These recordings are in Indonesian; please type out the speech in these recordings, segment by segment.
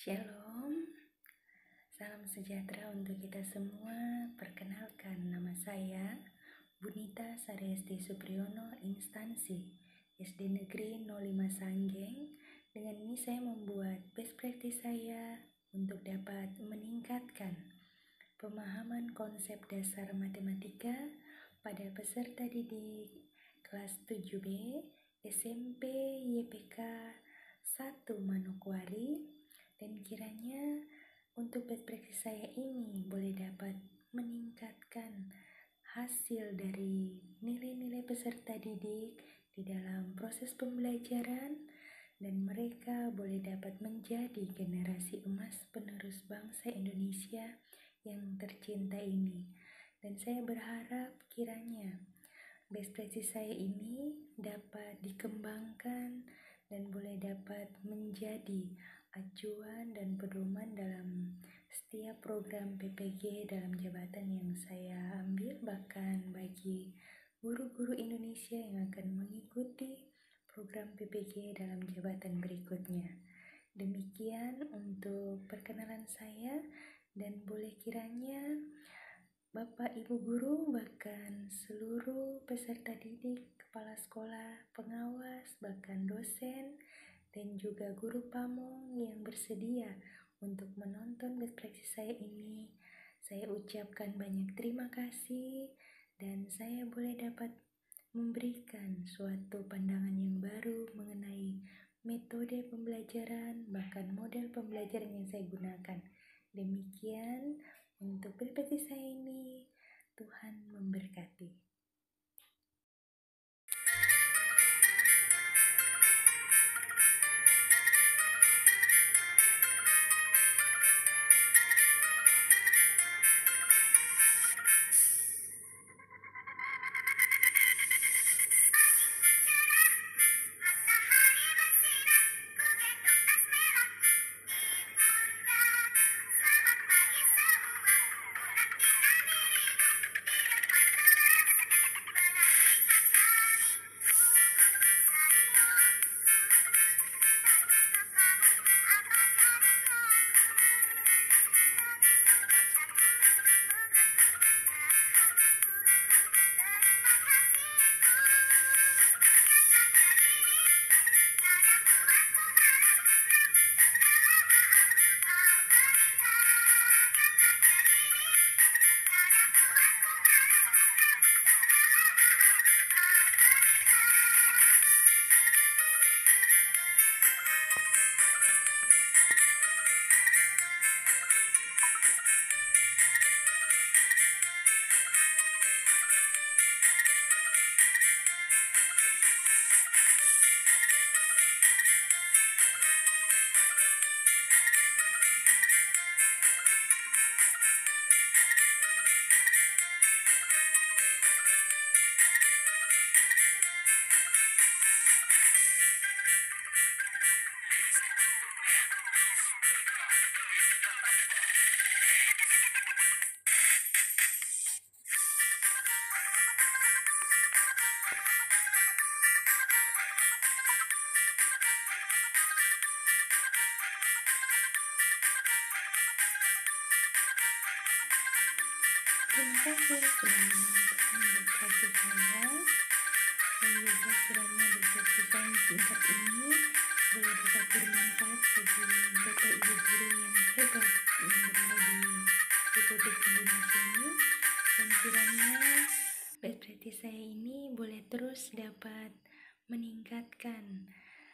Shalom, salam sejahtera untuk kita semua. Perkenalkan, nama saya Bunita Saryasti Supriyono, instansi SD Negeri 05 Sanggeng. Dengan ini saya membuat best practice saya untuk dapat meningkatkan pemahaman konsep dasar matematika pada peserta didik kelas 7B SMP YPK 1 Manokwari. Dan kiranya untuk best practice saya ini boleh dapat meningkatkan hasil dari nilai-nilai peserta didik di dalam proses pembelajaran, dan mereka boleh dapat menjadi generasi emas penerus bangsa Indonesia yang tercinta ini. Dan saya berharap kiranya best practice saya ini dapat dikembangkan dan boleh dapat menjadi acuan dan pedoman dalam setiap program PPG dalam jabatan yang saya ambil, bahkan bagi guru-guru Indonesia yang akan mengikuti program PPG dalam jabatan berikutnya. Demikian untuk perkenalan saya, dan boleh kiranya Bapak Ibu Guru, bahkan seluruh peserta didik, kepala sekolah, pengawas, bahkan dosen, dan juga guru pamong yang bersedia untuk menonton best practice saya ini, saya ucapkan banyak terima kasih, dan saya boleh dapat memberikan suatu pandangan yang baru mengenai metode pembelajaran, bahkan model pembelajaran yang saya gunakan. Demikian untuk best practice saya ini. Tuhan memberkati. Terima kasih sudah menonton best practice saya, dan juga kiranya best practice saya yang singkat ini boleh dapat bermanfaat bagi Bapak Ibu Guru yang hebat yang berada di Republik Indonesia ini, dan kiranya best practice saya ini boleh terus dapat meningkatkan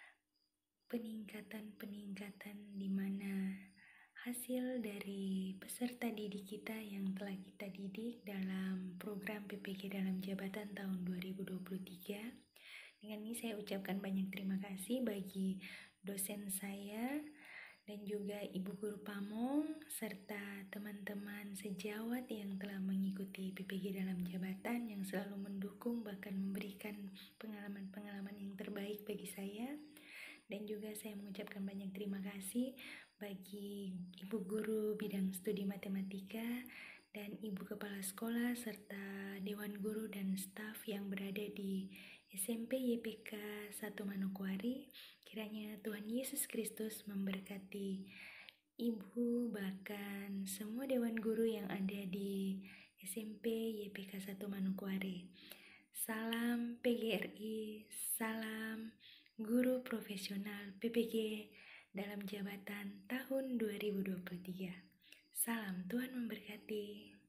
peningkatan di mana hasil dari peserta didik kita yang telah kita didik dalam program PPG dalam jabatan tahun 2023. Dengan ini saya ucapkan banyak terima kasih bagi dosen saya dan juga Ibu Guru Pamong serta teman-teman sejawat yang telah mengikuti PPG dalam jabatan, yang selalu mendukung bahkan memberikan pengalaman-pengalaman yang terbaik bagi saya. Dan juga saya mengucapkan banyak terima kasih bagi Ibu Guru Bidang Studi Matematika dan Ibu Kepala Sekolah serta Dewan Guru dan staf yang berada di SMP YPK 1 Manokwari. Kiranya Tuhan Yesus Kristus memberkati Ibu, bahkan semua dewan guru yang ada di SMP YPK 1 Manokwari. Salam PGRI, salam guru profesional PPG dalam jabatan tahun 2023. Salam, Tuhan memberkati.